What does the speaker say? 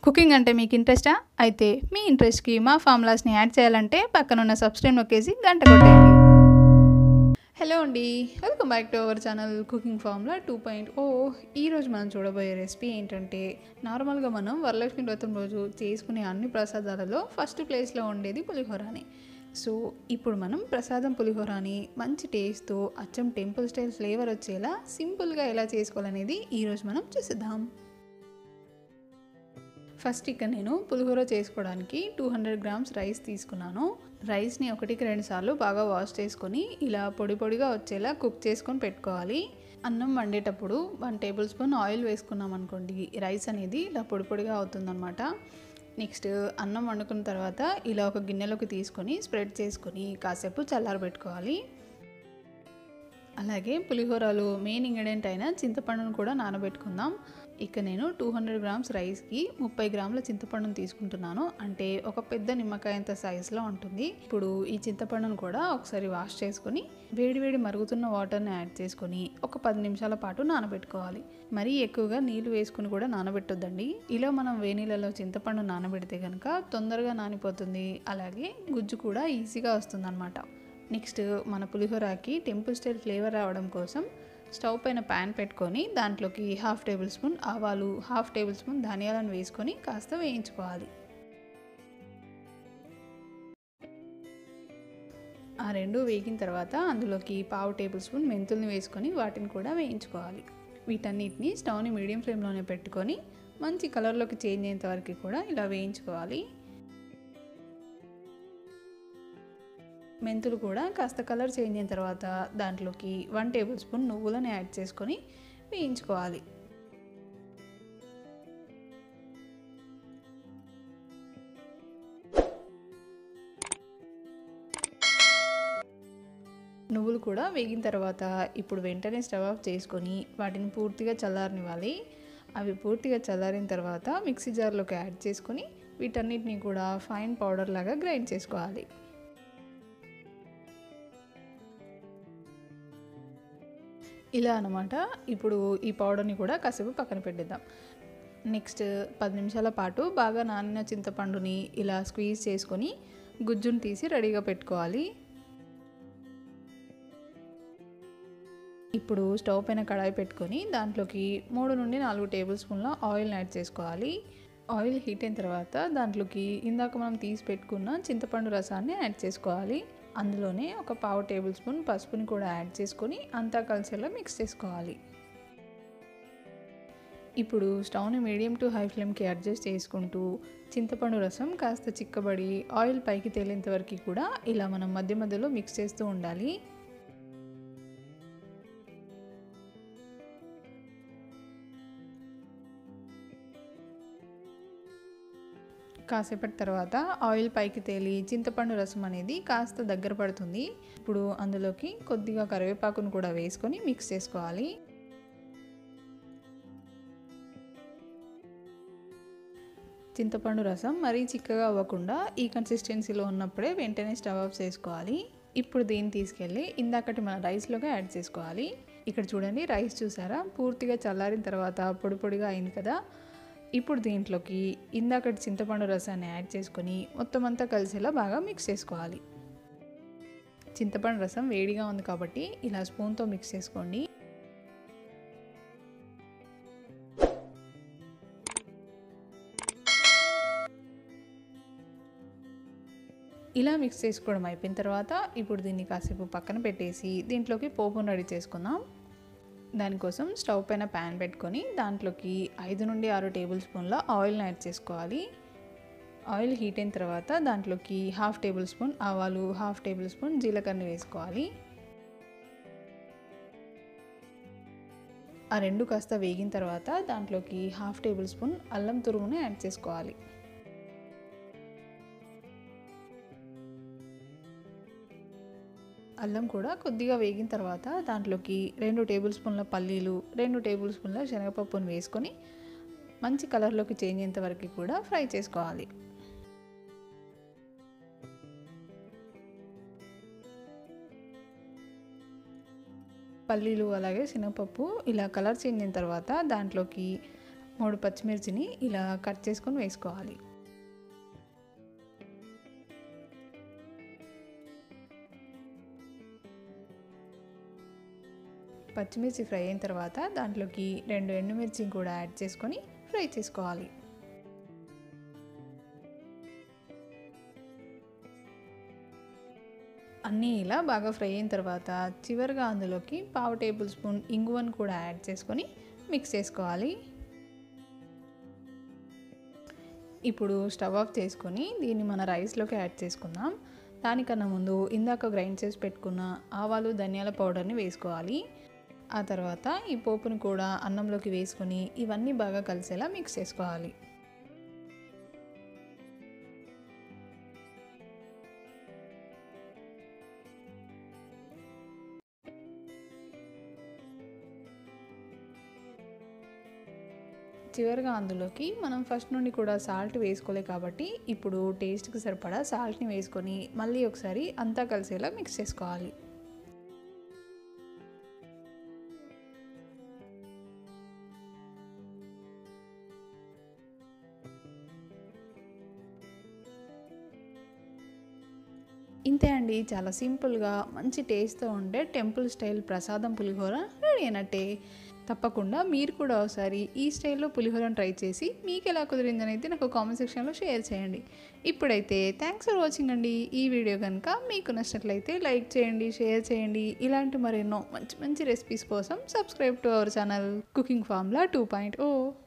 Cooking అంటే మీకు ఇంట్రెస్టా? అయితే మీ ఇంట్రెస్ట్‌కి మా ఫార్ములాస్‌ని యాడ్ చేయాలంటే పక్కనున్న సబ్స్క్రైబ్ నొక్కేసి గంట కొట్టేయండి. హలో అండి, welcome back to our channel cooking formula 2.0. ఈరోజు మనం చూడబోయే రెసిపీ ఏంటంటే, నార్మల్గా మనం వరలక్ష్మి వ్రతం రోజు చేసుకునే అన్ని ప్రసాదాలలో ఫస్ట్ ప్లేస్లో ఉండేది పులిహోరని. సో ఇప్పుడు మనం ప్రసాదం పులిహోరని మంచి టేస్ట్తో అచ్చం టెంపుల్ స్టైల్ ఫ్లేవర్ వచ్చేలా సింపుల్గా ఎలా చేసుకోవాలనేది ఈరోజు మనం చూసేద్దాం. ఫస్ట్ ఇక్కడ నేను పులిహోర చేసుకోవడానికి 200 గ్రామ్స్ రైస్ తీసుకున్నాను. రైస్ని 1-2 సార్లు బాగా వాష్ చేసుకొని ఇలా పొడి పొడిగా వచ్చేలా కుక్ చేసుకొని పెట్టుకోవాలి. అన్నం వండేటప్పుడు 1 టేబుల్ స్పూన్ ఆయిల్ వేసుకున్నాం అనుకోండి, రైస్ అనేది ఇలా పొడి పొడిగా అవుతుందన్నమాట. నెక్స్ట్ అన్నం వండుకున్న తర్వాత ఇలా ఒక గిన్నెలోకి తీసుకొని స్ప్రెడ్ చేసుకొని కాసేపు చల్లారబెట్టుకోవాలి. అలాగే పులిహోరలో మెయిన్ ఇంగ్రీడియంట్ అయిన చింతపండును కూడా నానబెట్టుకుందాం. ఇక నేను 200 గ్రామ్స్ రైస్కి 30 గ్రాముల చింతపండును తీసుకుంటున్నాను. అంటే ఒక పెద్ద నిమ్మకాయ అంత సైజులో ఉంటుంది. ఇప్పుడు ఈ చింతపండును కూడా ఒకసారి వాష్ చేసుకొని వేడివేడి మరుగుతున్న వాటర్ని యాడ్ చేసుకొని ఒక 10 నిమిషాల పాటు నానబెట్టుకోవాలి. మరీ ఎక్కువగా నీళ్ళు వేసుకుని కూడా నానబెట్టొద్దండి. ఇలా మనం వేనీళ్ళలో చింతపండు నానబెడితే కనుక తొందరగా నానిపోతుంది. అలాగే గుజ్జు కూడా ఈజీగా వస్తుందన్నమాట. నెక్స్ట్ మన పులిహోరకి టెంపుల్ స్టైల్ ఫ్లేవర్ రావడం కోసం స్టవ్ పైన ప్యాన్ పెట్టుకొని దాంట్లోకి 1/2 టేబుల్ స్పూన్ ఆవాలు, 1/2 టేబుల్ స్పూన్ ధనియాలను వేసుకొని కాస్త వేయించుకోవాలి. ఆ రెండు వేగిన తర్వాత అందులోకి 1/2 టేబుల్ స్పూన్ మెంతుల్ని వేసుకొని వాటిని కూడా వేయించుకోవాలి. వీటన్నిటిని స్టవ్ని మీడియం ఫ్లేమ్లోనే పెట్టుకొని మంచి కలర్లోకి చేంజ్ అయ్యేంత వరకు కూడా ఇలా వేయించుకోవాలి. మెంతులు కూడా కాస్త కలర్ చేంజ్ అయిన తర్వాత దాంట్లోకి 1 టేబుల్ స్పూన్ నువ్వులను యాడ్ చేసుకొని వేయించుకోవాలి. నువ్వులు కూడా వేగిన తర్వాత ఇప్పుడు వెంటనే స్టవ్ ఆఫ్ చేసుకొని వాటిని పూర్తిగా చల్లారనివ్వాలి. అవి పూర్తిగా చల్లారిన తర్వాత మిక్సీ జార్లోకి యాడ్ చేసుకొని వీటన్నిటిని కూడా ఫైన్ పౌడర్ లాగా గ్రైండ్ చేసుకోవాలి. ఇలా అన్నమాట. ఇప్పుడు ఈ పౌడర్ని కూడా కాసేపు పక్కన పెట్టేద్దాం. నెక్స్ట్ 10 నిమిషాల పాటు బాగా నానిన చింతపండుని ఇలా స్క్వీజ్ చేసుకొని గుజ్జును తీసి రెడీగా పెట్టుకోవాలి. ఇప్పుడు స్టవ్ పైన కడాయి పెట్టుకొని దాంట్లోకి 3 నుండి 4 టేబుల్ స్పూన్ల ఆయిల్ని యాడ్ చేసుకోవాలి. ఆయిల్ హీట్ అయిన తర్వాత దాంట్లోకి ఇందాక మనం తీసి పెట్టుకున్న చింతపండు రసాన్ని యాడ్ చేసుకోవాలి. అందులోనే ఒక 1/2 టేబుల్ స్పూన్ పసుపుని కూడా యాడ్ చేసుకొని అంతా కలిసేలా మిక్స్ చేసుకోవాలి. ఇప్పుడు స్టవ్ని మీడియం టు హై ఫ్లేమ్కి అడ్జస్ట్ చేసుకుంటూ చింతపండు రసం కాస్త చిక్కబడి ఆయిల్ పైకి తేలేంత వరకు కూడా ఇలా మనం మధ్య మధ్యలో మిక్స్ చేస్తూ ఉండాలి. కాసేపటి తర్వాత ఆయిల్ పైకి తేలి చింతపండు రసం అనేది కాస్త దగ్గర పడుతుంది. ఇప్పుడు అందులోకి కొద్దిగా కరివేపాకును కూడా వేసుకొని మిక్స్ చేసుకోవాలి. చింతపండు రసం మరీ చిక్కగా అవ్వకుండా ఈ కన్సిస్టెన్సీలో ఉన్నప్పుడే వెంటనే స్టవ్ ఆఫ్ చేసుకోవాలి. ఇప్పుడు దీన్ని తీసుకెళ్ళి ఇందాకటి మన రైస్లోకి యాడ్ చేసుకోవాలి. ఇక్కడ చూడండి, రైస్ చూసారా పూర్తిగా చల్లారిన తర్వాత పొడి పొడిగా అయింది కదా. ఇప్పుడు దీంట్లోకి ఇందాకటి చింతపండు రసాన్ని యాడ్ చేసుకొని మొత్తం అంతా కలిసేలా బాగా మిక్స్ చేసుకోవాలి. చింతపండు రసం వేడిగా ఉంది కాబట్టి ఇలా స్పూన్తో మిక్స్ చేసుకోండి. ఇలా మిక్స్ చేసుకోవడం అయిపోయిన తర్వాత ఇప్పుడు దీన్ని కాసేపు పక్కన పెట్టేసి దీంట్లోకి పోపును రెడీ చేసుకుందాం. దానికోసం స్టవ్ పైన ప్యాన్ పెట్టుకొని దాంట్లోకి 5 నుండి 6 టేబుల్ స్పూన్ల ఆయిల్ని యాడ్ చేసుకోవాలి. ఆయిల్ హీట్ అయిన తర్వాత దాంట్లోకి 1/2 టేబుల్ స్పూన్ ఆవాలు, 1/2 టేబుల్ స్పూన్ జీలకర్రని వేసుకోవాలి. ఆ రెండు కాస్త వేగిన తర్వాత దాంట్లోకి 1/2 టేబుల్ స్పూన్ అల్లం తురుముని యాడ్ చేసుకోవాలి. అల్లం కూడా కొద్దిగా వేగిన తర్వాత దాంట్లోకి 2 టేబుల్ స్పూన్ల పల్లీలు, 2 టేబుల్ స్పూన్ల శనగపప్పును వేసుకొని మంచి కలర్లోకి చేంజ్ అయ్యేంత వరకు కూడా ఫ్రై చేసుకోవాలి. పల్లీలు అలాగే శనగపప్పు ఇలా కలర్ చేంజ్ అయిన తర్వాత దాంట్లోకి 3 పచ్చిమిర్చిని ఇలా కట్ చేసుకొని వేసుకోవాలి. పచ్చిమిర్చి ఫ్రై అయిన తర్వాత దాంట్లోకి 2 ఎండుమిర్చిని కూడా యాడ్ చేసుకొని ఫ్రై చేసుకోవాలి. అన్నీ ఇలా బాగా ఫ్రై అయిన తర్వాత చివరిగా అందులోకి 1/2 టేబుల్ స్పూన్ ఇంగువను కూడా యాడ్ చేసుకొని మిక్స్ చేసుకోవాలి. ఇప్పుడు స్టవ్ ఆఫ్ చేసుకొని దీన్ని మన రైస్లోకి యాడ్ చేసుకుందాం. దానికన్నా ముందు ఇందాక గ్రైండ్ చేసి పెట్టుకున్న ఆవాలు ధనియాల పౌడర్ని వేసుకోవాలి. ఆ తర్వాత ఈ పోపును కూడా అన్నంలోకి వేసుకొని ఇవన్నీ బాగా కలిసేలా మిక్స్ చేసుకోవాలి. చివరిగా అందులోకి మనం ఫస్ట్ నుండి కూడా సాల్ట్ వేసుకోలే కాబట్టి ఇప్పుడు టేస్ట్కి సరిపడా సాల్ట్ని వేసుకొని మళ్ళీ ఒకసారి అంతా కలిసేలా మిక్స్ చేసుకోవాలి. ఇంతే అండి, చాలా సింపుల్గా మంచి టేస్ట్తో ఉండే టెంపుల్ స్టైల్ ప్రసాదం పులిహోర రెడీ అయినట్టే. తప్పకుండా మీరు కూడా ఒకసారి ఈ స్టైల్లో పులిహోరను ట్రై చేసి మీకు ఎలా కుదిరిందనైతే నాకు కామెంట్ సెక్షన్లో షేర్ చేయండి. ఇప్పుడైతే థ్యాంక్స్ ఫర్ వాచింగ్ అండి. ఈ వీడియో కనుక మీకు నచ్చినట్లయితే లైక్ చేయండి, షేర్ చేయండి. ఇలాంటి మరెన్నో మంచి మంచి రెసిపీస్ కోసం subscribe to our channel cooking formula 2.0.